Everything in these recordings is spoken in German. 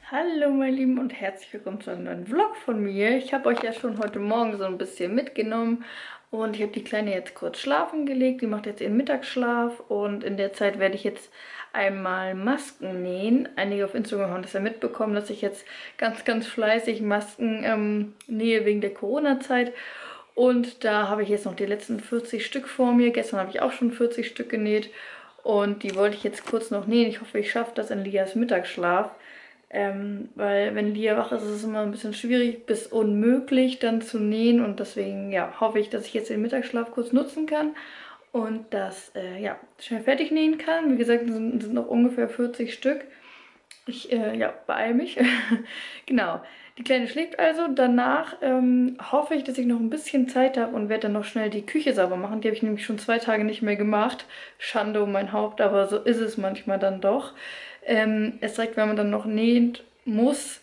Hallo meine Lieben und herzlich willkommen zu einem neuen Vlog von mir. Ich habe euch ja schon heute Morgen so ein bisschen mitgenommen und ich habe die Kleine jetzt kurz schlafen gelegt. Die macht jetzt ihren Mittagsschlaf und in der Zeit werde ich jetzt einmal Masken nähen. Einige auf Instagram haben das ja mitbekommen, dass ich jetzt ganz fleißig Masken nähe wegen der Corona-Zeit. Und da habe ich jetzt noch die letzten 40 Stück vor mir. Gestern habe ich auch schon 40 Stück genäht und die wollte ich jetzt kurz noch nähen. Ich hoffe, ich schaffe das in Lias Mittagsschlaf. Weil wenn Lia wach ist, ist es immer ein bisschen schwierig bis unmöglich dann zu nähen und deswegen ja, hoffe ich, dass ich jetzt den Mittagsschlaf kurz nutzen kann und das ja, schnell fertig nähen kann. Wie gesagt, sind noch ungefähr 40 Stück. Ich ja, beeile mich. Genau. Die Kleine schläft also. Danach hoffe ich, dass ich noch ein bisschen Zeit habe und werde dann noch schnell die Küche sauber machen. Die habe ich nämlich schon 2 Tage nicht mehr gemacht. Schande um mein Haupt, aber so ist es manchmal dann doch. Erst recht, wenn man dann noch nähen muss,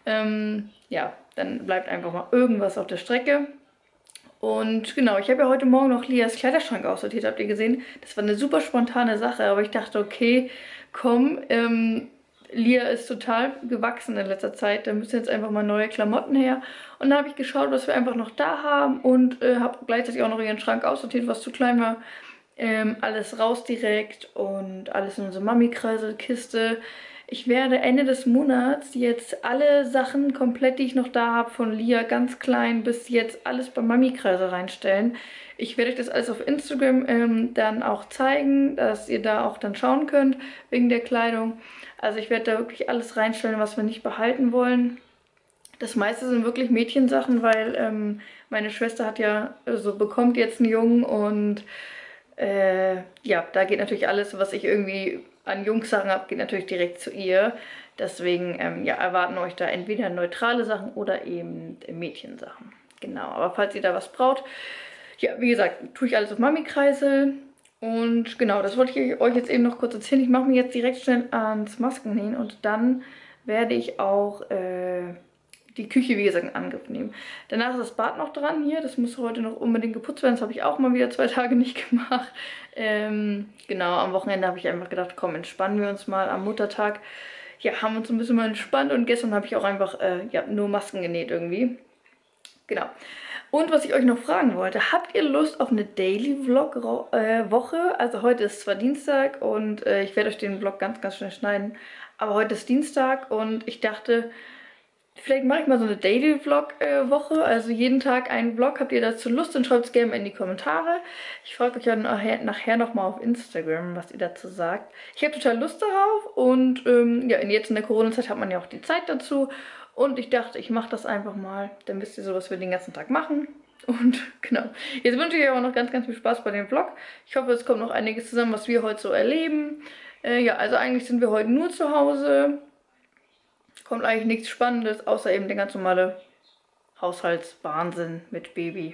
ja, dann bleibt einfach mal irgendwas auf der Strecke. Und genau, ich habe ja heute Morgen noch Lias Kleiderschrank aussortiert, habt ihr gesehen? Das war eine super spontane Sache, aber ich dachte, okay, komm, Lia ist total gewachsen in letzter Zeit, da müssen jetzt einfach mal neue Klamotten her. Und dann habe ich geschaut, was wir einfach noch da haben und habe gleichzeitig auch noch ihren Schrank aussortiert, was zu klein war. Alles raus direkt und alles in unsere Mami-Kreisel-Kiste. Ich werde Ende des Monats jetzt alle Sachen komplett, die ich noch da habe, von Lia ganz klein bis jetzt alles bei Mami-Kreisel reinstellen. Ich werde euch das alles auf Instagram dann auch zeigen, dass ihr da auch dann schauen könnt wegen der Kleidung. Also ich werde da wirklich alles reinstellen, was wir nicht behalten wollen. Das meiste sind wirklich Mädchensachen, weil meine Schwester hat ja, also bekommt jetzt einen Jungen und ja, da geht natürlich alles, was ich irgendwie an Jungs-Sachen habe, geht natürlich direkt zu ihr. Deswegen ja, erwarten euch da entweder neutrale Sachen oder eben Mädchensachen. Genau, aber falls ihr da was braucht, ja, wie gesagt, tue ich alles auf Mami-Kreisel. Und genau, das wollte ich euch jetzt eben noch kurz erzählen. Ich mache mich jetzt direkt schnell ans Maskennähen und dann werde ich auch die Küche, wie gesagt, in Angriff nehmen. Danach ist das Bad noch dran hier. Das muss heute noch unbedingt geputzt werden. Das habe ich auch mal wieder 2 Tage nicht gemacht. Genau, am Wochenende habe ich einfach gedacht, komm, entspannen wir uns mal am Muttertag. Ja, haben uns ein bisschen mal entspannt und gestern habe ich auch einfach ja, nur Masken genäht irgendwie. Genau. Und was ich euch noch fragen wollte, habt ihr Lust auf eine Daily-Vlog-Woche? Also heute ist zwar Dienstag und ich werde euch den Vlog ganz schnell schneiden, aber heute ist Dienstag und ich dachte, vielleicht mache ich mal so eine Daily-Vlog-Woche, also jeden Tag einen Vlog. Habt ihr dazu Lust? Dann schreibt es gerne in die Kommentare. Ich frage euch ja nachher nochmal auf Instagram, was ihr dazu sagt. Ich habe total Lust darauf und ja, jetzt in der Corona-Zeit hat man ja auch die Zeit dazu. Und ich dachte, ich mache das einfach mal. Dann wisst ihr so, was wir den ganzen Tag machen. Und genau. Jetzt wünsche ich euch aber noch ganz viel Spaß bei dem Vlog. Ich hoffe, es kommt noch einiges zusammen, was wir heute so erleben. Ja, also eigentlich sind wir heute nur zu Hause. Kommt eigentlich nichts Spannendes, außer eben der ganz normale Haushaltswahnsinn mit Baby.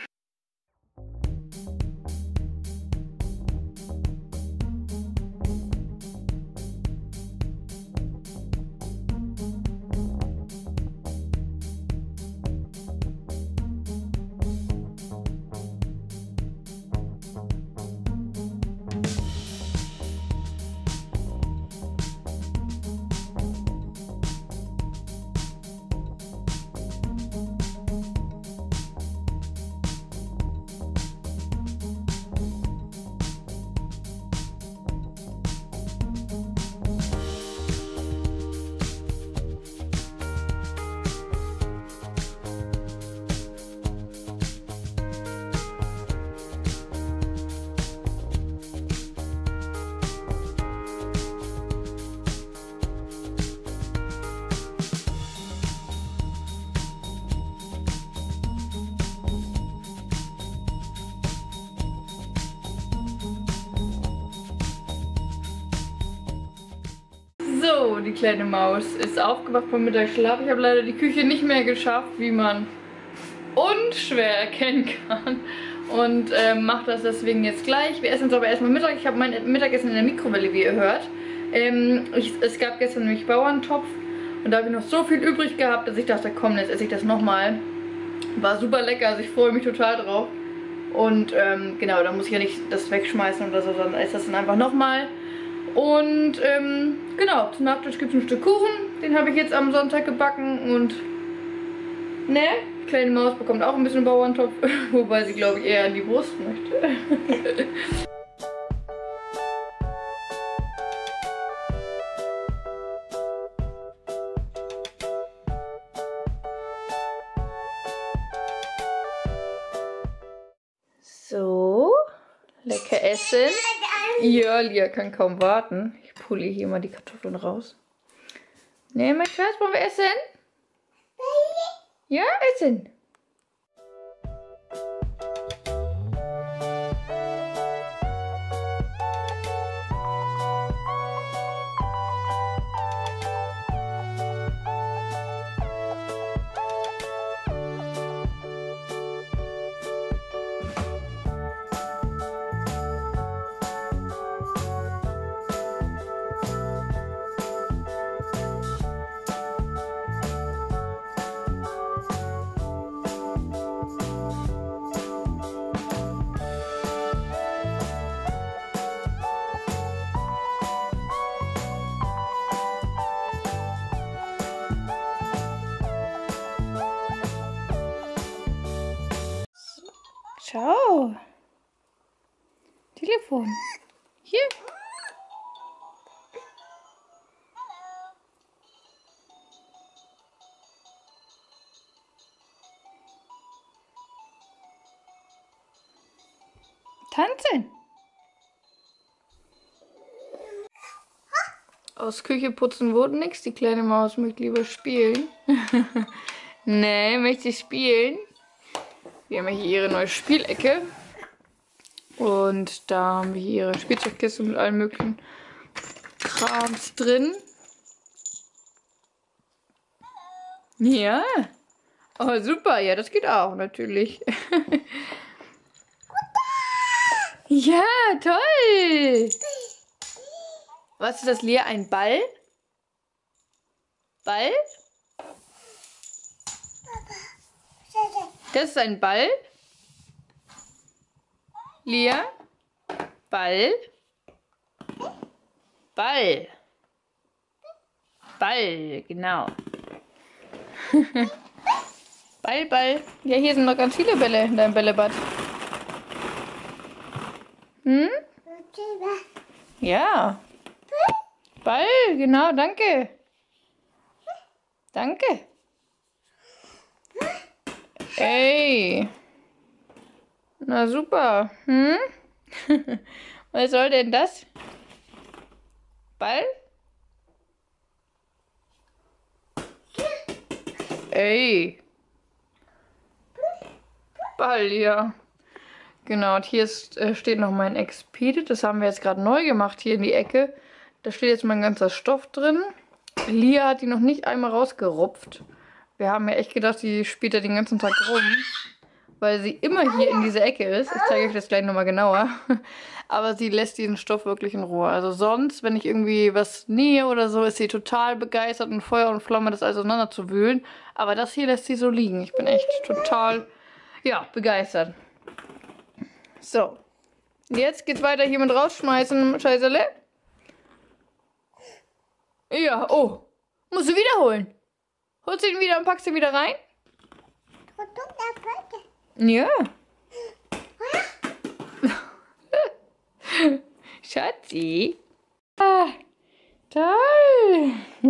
So, die kleine Maus ist aufgewacht vom Mittagsschlaf. Ich habe leider die Küche nicht mehr geschafft, wie man unschwer erkennen kann. Und mache das deswegen jetzt gleich. Wir essen jetzt aber erstmal Mittag. Ich habe mein Mittagessen in der Mikrowelle, wie ihr hört. Es gab gestern nämlich Bauerntopf. Und da habe ich noch so viel übrig gehabt, dass ich dachte, komm, jetzt esse ich das nochmal. War super lecker, also ich freue mich total drauf. Und genau, da muss ich ja nicht das wegschmeißen oder so, sondern esse das dann einfach nochmal. Und genau, zum Nachtisch gibt es ein Stück Kuchen. Den habe ich jetzt am Sonntag gebacken und ne, die kleine Maus bekommt auch ein bisschen Bauerntopf, wobei sie glaube ich eher an die Brust möchte. So, lecker essen. Ja, Lia kann kaum warten. Ich pulle hier mal die Kartoffeln raus. Ne, mein Schatz, wollen wir essen? Ja, essen. Ciao. Telefon. Hier. Tanzen. Aus Küche putzen wurde nichts. Die kleine Maus möchte lieber spielen. Nee, möchte spielen. Wir haben hier ihre neue Spielecke. Und da haben wir hier ihre Spielzeugkiste mit allen möglichen Krams drin. Ja. Oh, super. Ja, das geht auch natürlich. Ja, toll. Was ist das, Lea? Ein Ball? Ball? Das ist ein Ball. Lea? Ball? Ball. Ball, genau. Ball, Ball. Ja, hier sind noch ganz viele Bälle in deinem Bällebad. Hm? Ja. Ball, genau, danke. Danke. Ey. Na super. Hm? Was soll denn das? Ball? Ey. Ball, ja. Genau, und hier ist, steht noch mein Expedit. Das haben wir jetzt gerade neu gemacht hier in die Ecke. Da steht jetzt mein ganzer Stoff drin. Lia hat die noch nicht einmal rausgerupft. Wir haben ja echt gedacht, die spielt da den ganzen Tag rum. Weil sie immer hier in dieser Ecke ist. Ich zeige euch das gleich nochmal genauer. Aber sie lässt diesen Stoff wirklich in Ruhe. Also sonst, wenn ich irgendwie was nähe oder so, ist sie total begeistert und Feuer und Flamme, das alles auseinander zu wühlen. Aber das hier lässt sie so liegen. Ich bin echt total, ja, begeistert. So. Jetzt geht's weiter hier mit rausschmeißen, Scheißerle. Ja, oh. Musst du wiederholen. Holst du ihn wieder und packst ihn wieder rein? Ja. Schatzi. Ah, toll.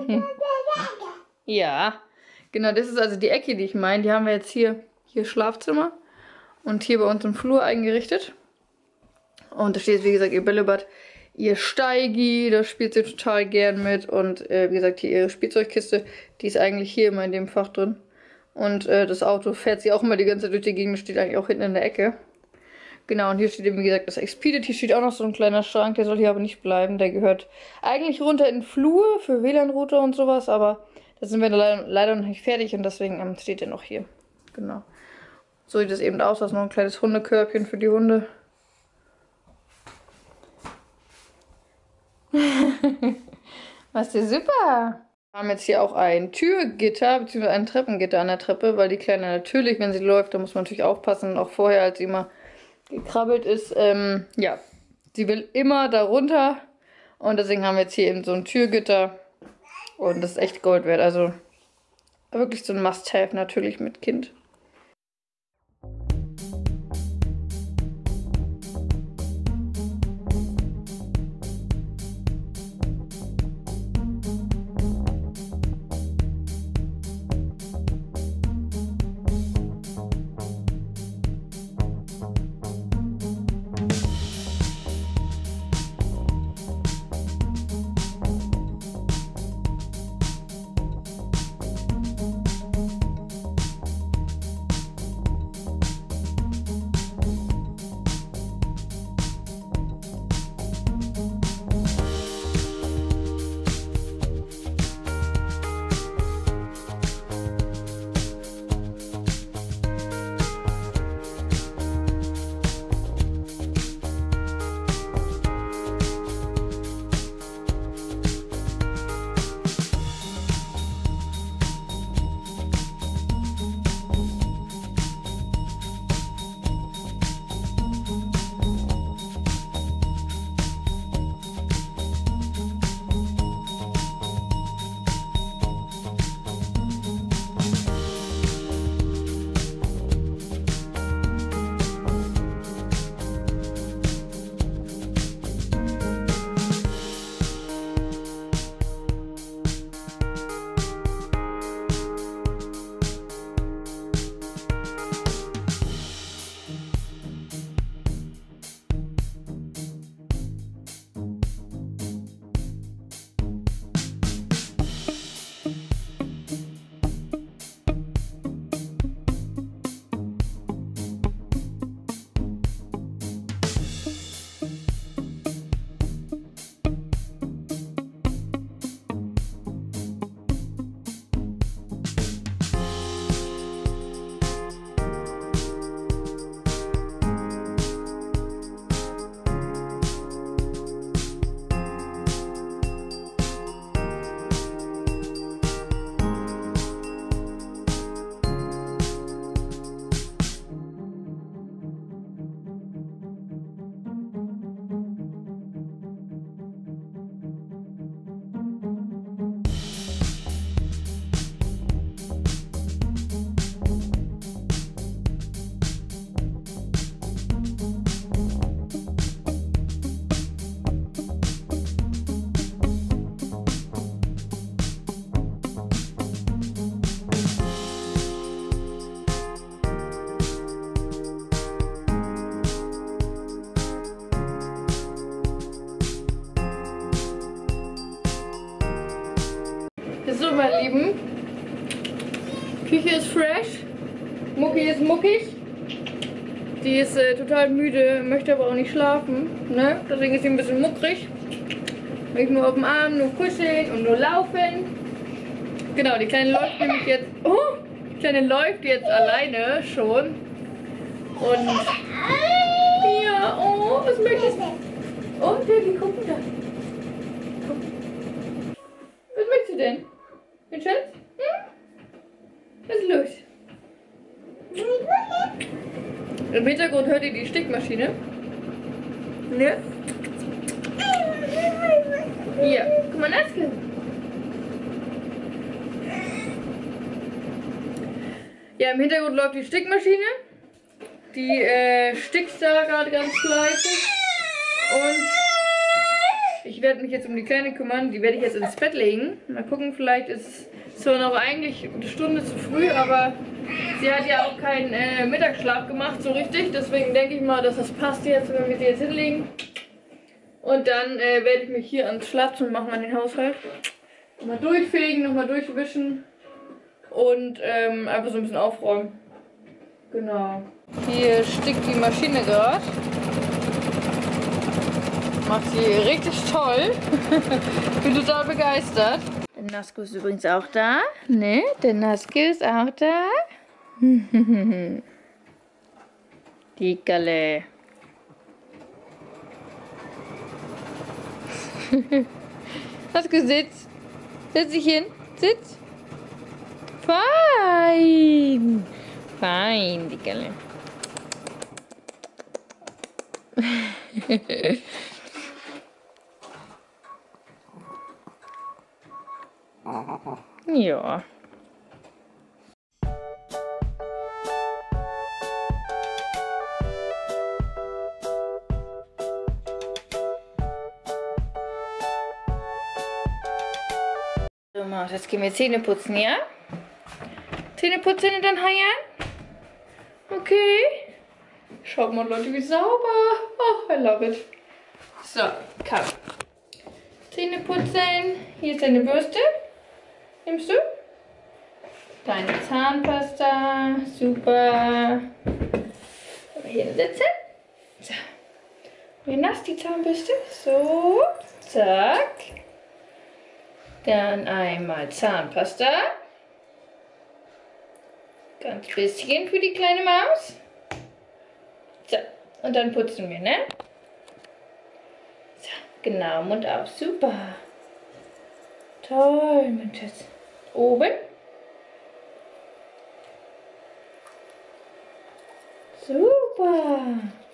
Ja. Genau, das ist also die Ecke, die ich meine. Die haben wir jetzt hier Schlafzimmer und hier bei uns im Flur eingerichtet. Und da steht jetzt, wie gesagt, ihr Bällebad, ihr Steigi, da spielt sie total gern mit. Und wie gesagt, hier ihre Spielzeugkiste, die ist eigentlich hier immer in dem Fach drin. Und das Auto fährt sie auch immer die ganze Zeit durch die Gegend, steht eigentlich auch hinten in der Ecke. Genau, und hier steht eben, wie gesagt, das Expedit. Hier steht auch noch so ein kleiner Schrank, der soll hier aber nicht bleiben. Der gehört eigentlich runter in den Flur für WLAN-Router und sowas, aber da sind wir leider noch nicht fertig und deswegen steht der noch hier. Genau. So sieht es eben aus, da ist noch ein kleines Hundekörbchen für die Hunde. Was ist super. Wir haben jetzt hier auch ein Türgitter, beziehungsweise ein Treppengitter an der Treppe, weil die Kleine natürlich, wenn sie läuft, da muss man natürlich aufpassen. Und auch vorher, als sie immer gekrabbelt ist, ja, sie will immer da runter. Und deswegen haben wir jetzt hier eben so ein Türgitter. Und das ist echt Gold wert. Also wirklich so ein Must-Have natürlich mit Kind. So, meine Lieben, Küche ist fresh, Mucki ist muckig, die ist total müde, möchte aber auch nicht schlafen, ne? Deswegen ist sie ein bisschen muckrig. Will ich nur auf dem Arm, nur kuscheln und nur laufen. Genau, die Kleine läuft nämlich jetzt, die Kleine läuft jetzt alleine schon. Und ja, oh, was möchtest du? Oh, Baby, guck mal da. Was möchtest du denn? Mein Schatz? Was ist los? Im Hintergrund hört ihr die Stickmaschine. Ne? Hier, guck mal, Naske. Ja, im Hintergrund läuft die Stickmaschine. Die stickt da gerade ganz fleißig. Und ich werde mich jetzt um die Kleine kümmern. Die werde ich jetzt ins Bett legen. Mal gucken, vielleicht ist es zwar noch eigentlich eine Stunde zu früh, aber sie hat ja auch keinen Mittagsschlaf gemacht, so richtig. Deswegen denke ich mal, dass das passt jetzt, wenn wir sie jetzt hinlegen. Und dann werde ich mich hier ans Schlafzimmer machen, an den Haushalt. Nochmal durchfegen, nochmal durchwischen und einfach so ein bisschen aufräumen. Genau. Hier stickt die Maschine gerade. Macht sie richtig toll. Bin total begeistert. Der Nasko ist übrigens auch da. Ne? Der Nasko ist auch da. Die Galle. Nasko, sitz. Setz dich hin. Sitz. Fein. Fein, die Galle. Ja. So, Maus, jetzt gehen wir Zähne putzen, ja? Zähne putzen und dann heiern? Okay. Schaut mal, Leute, wie sauber. Oh, I love it. So, komm. Zähne putzen. Hier ist deine Bürste. Nimmst du? Deine Zahnpasta. Super. Hier hinsetzen. So. Wie nass die Zahnbürste. So. Zack. Dann einmal Zahnpasta. Ganz bisschen für die kleine Maus. So, und dann putzen wir, ne? So, genau, Mund auf. Super. Toll, mein Schatz. Oben. Super.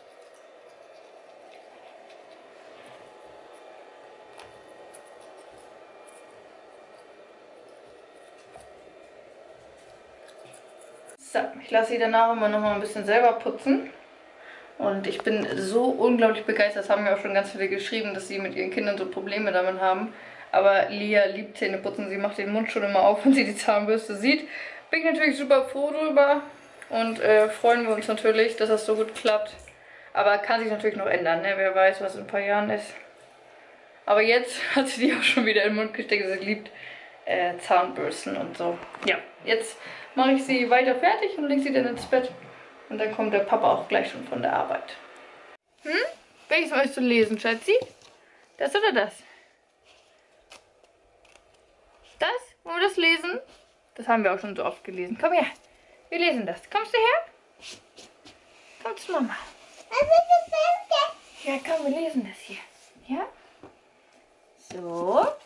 So, ich lasse sie danach immer noch mal ein bisschen selber putzen. Und ich bin so unglaublich begeistert. Das haben mir auch schon ganz viele geschrieben, dass sie mit ihren Kindern so Probleme damit haben. Aber Lia liebt Zähneputzen. Sie macht den Mund schon immer auf, wenn sie die Zahnbürste sieht. Bin ich natürlich super froh drüber. Und freuen wir uns natürlich, dass das so gut klappt. Aber kann sich natürlich noch ändern, ne? Wer weiß, was in ein paar Jahren ist. Aber jetzt hat sie die auch schon wieder in den Mund gesteckt. Sie liebt Zahnbürsten und so. Ja, jetzt mache ich sie weiter fertig und lege sie dann ins Bett. Und dann kommt der Papa auch gleich schon von der Arbeit. Welches möchtest du lesen, Schatzi? Das oder das? Das? Wollen wir das lesen? Das haben wir auch schon so oft gelesen. Komm her. Wir lesen das. Kommst du her? Komm zu Mama. Ja, komm, wir lesen das hier. Ja? So.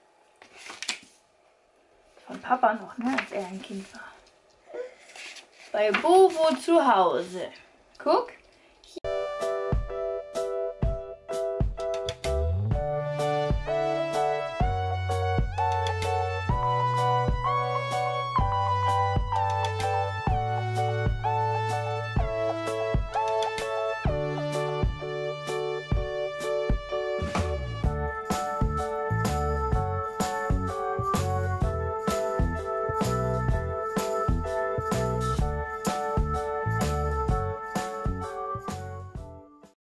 Von Papa noch, ne? Als er ein Kind war. Bei Bobo zu Hause. Guck.